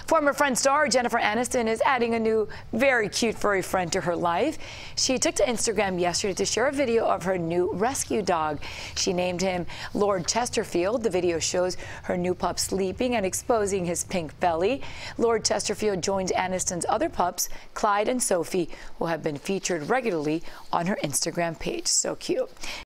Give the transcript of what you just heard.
Former Friends star Jennifer Aniston is adding a new, very cute furry friend to her life. She took to Instagram yesterday to share a video of her new rescue dog. She named him Lord Chesterfield. The video shows her new pup sleeping and exposing his pink belly. Lord Chesterfield joins Aniston's other pups, Clyde and Sophie, who have been featured regularly on her Instagram page. So cute.